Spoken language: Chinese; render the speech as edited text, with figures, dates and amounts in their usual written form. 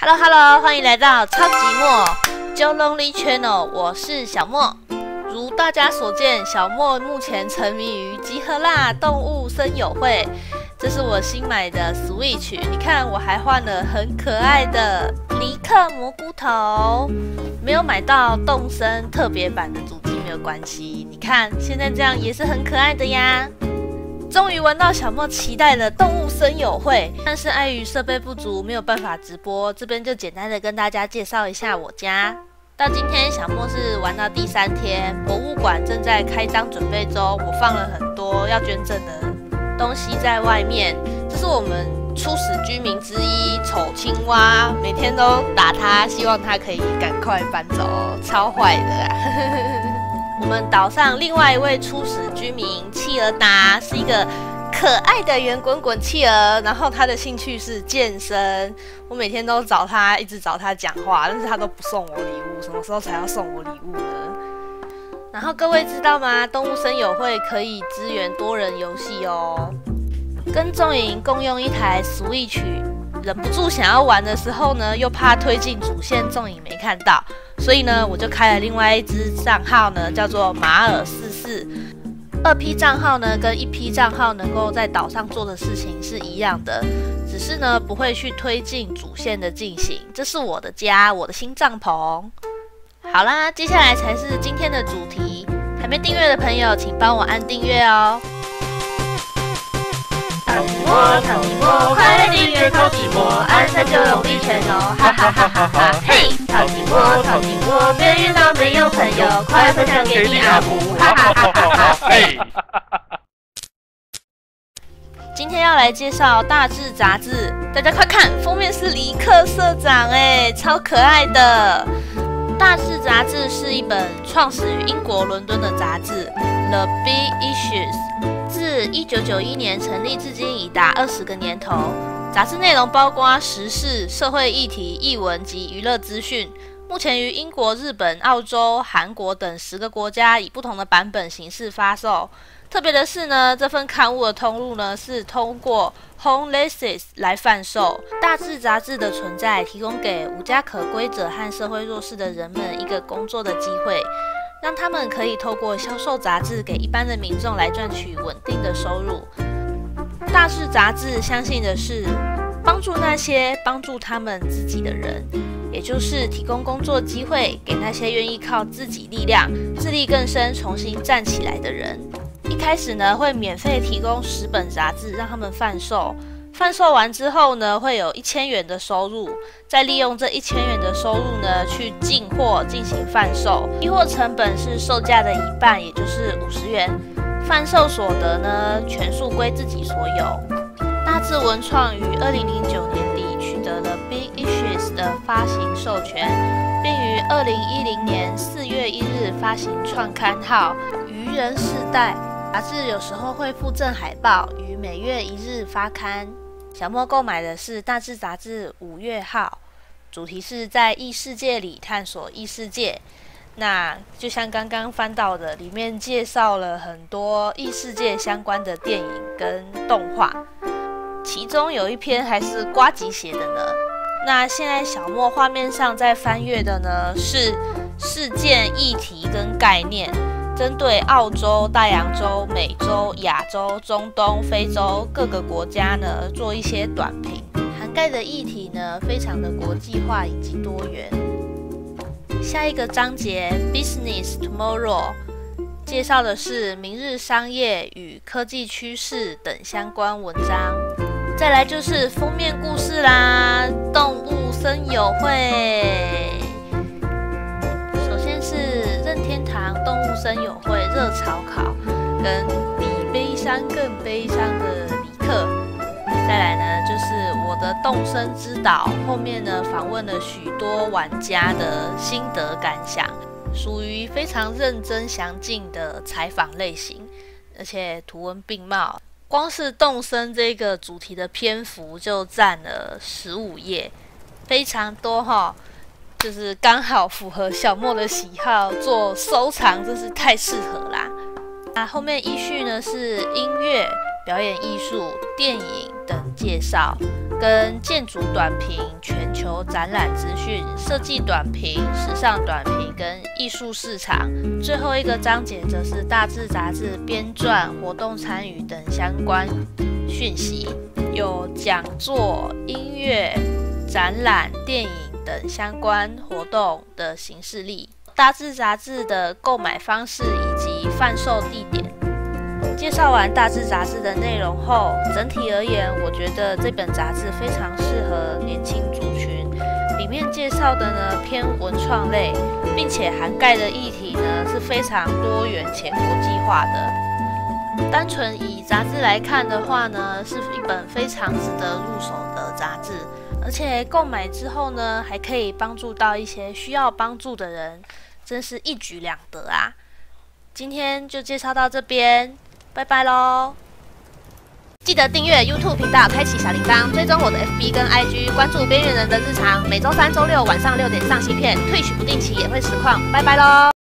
Hello， 欢迎来到超级莫 Jo Lonely Channel， 我是小莫。如大家所见，小莫目前沉迷于集合啦动物森友会，这是我新买的 Switch。你看，我还换了很可爱的尼克蘑菇头。没有买到动森特别版的主机没有关系，你看现在这样也是很可爱的呀。终于玩到小莫期待的动物森友会，但是碍于设备不足，没有办法直播。这边就简单的跟大家介绍一下我家。到今天小莫是玩到第3天，博物馆正在开张准备中，我放了很多要捐赠的东西在外面。这是我们初始居民之一丑青蛙，每天都打它，希望它可以赶快搬走，超坏的啊！我们岛上另外一位初始居民企鹅达是一个可爱的圆滚滚企鹅，然后他的兴趣是健身。我每天都找他，一直找他讲话，但是他都不送我礼物，什么时候才要送我礼物呢？然后各位知道吗？动物森友会可以支援多人游戏哦，跟仲营共用一台 Switch。忍不住想要玩的时候呢，又怕推进主线仲营没看到，所以呢，我就开了另外一支账号呢，叫做马尔44。2P 账号呢，跟1P 账号能够在岛上做的事情是一样的，只是呢，不会去推进主线的进行。这是我的家，我的新帐篷。好啦，接下来才是今天的主题。还没订阅的朋友，请帮我按订阅哦。超级莫，快来订阅超级莫，按下就容易全哦，哈哈哈哈哈！嘿，超级莫，别遇到没有朋友，快分享给你阿布，哈哈哈哈哈！嘿。今天要来介绍《大志》杂志，大家快看，封面是尼克社长哎，超可爱的。《大志》杂志是一本创始于英国伦敦的杂志 The Big Issues。自1991年成立至今已达20个年头，杂志内容包括时事、社会议题、艺文及娱乐资讯。目前于英国、日本、澳洲、韩国等10个国家以不同的版本形式发售。特别的是呢，这份刊物的通路呢是通过 Homelessness 来贩售。大志杂志的存在，提供给无家可归者和社会弱势的人们一个工作的机会。让他们可以透过销售杂志给一般的民众来赚取稳定的收入。大志杂志相信的是帮助那些帮助他们自己的人，也就是提供工作机会给那些愿意靠自己力量自力更生重新站起来的人。一开始呢，会免费提供10本杂志让他们贩售。贩售完之后呢，会有1000元的收入，再利用这1000元的收入呢，去进货进行贩售。批货成本是售价的1半，也就是50元。贩售所得呢，全数归自己所有。大志文创于2009年底取得了 Big Issues 的发行授权，并于2010年4月1日发行创刊号《愚人世代》。杂志有时候会附赠海报，于每月1日发刊。小莫购买的是《大志》杂志5月号，主题是在异世界里探索异世界。那就像刚刚翻到的，里面介绍了很多异世界相关的电影跟动画，其中有一篇还是呱吉写的呢。那现在小莫画面上在翻阅的呢，是事件议题跟概念。针对澳洲、大洋洲、美洲、亚洲、中东、非洲各个国家呢，做一些短评，涵盖的议题呢，非常的国际化以及多元。下一个章节 Business Tomorrow 介绍的是明日商业与科技趋势等相关文章。再来就是封面故事啦，动物森友会。任天堂动物森友会热炒考跟比悲伤更悲伤的尼克。再来呢，就是我的动森之岛，后面呢访问了许多玩家的心得感想，属于非常认真详尽的采访类型，而且图文并茂。光是动森这个主题的篇幅就占了15页，非常多齁。就是刚好符合小莫的喜好，做收藏真是太适合啦。那后面依序呢是音乐、表演艺术、电影等介绍，跟建筑短评、全球展览资讯、设计短评、时尚短评跟艺术市场。最后一个章节则是大志杂志编撰、活动参与等相关讯息，有讲座、音乐、展览、电影等相关活动的行事历。大志杂志的购买方式以及贩售地点。介绍完大志杂志的内容后，整体而言，我觉得这本杂志非常适合年轻族群。里面介绍的呢偏文创类，并且涵盖的议题呢是非常多元且国际化的。单纯以杂志来看的话呢，是一本非常值得入手的杂志。而且购买之后呢，还可以帮助到一些需要帮助的人，真是一举两得啊！今天就介绍到这边，拜拜咯！记得订阅 YouTube 频道，开启小铃铛，追踪我的 FB 跟 IG， 关注边缘人的日常。每周3、周6晚上6点上新片，Twitch 不定期也会实况，拜拜咯！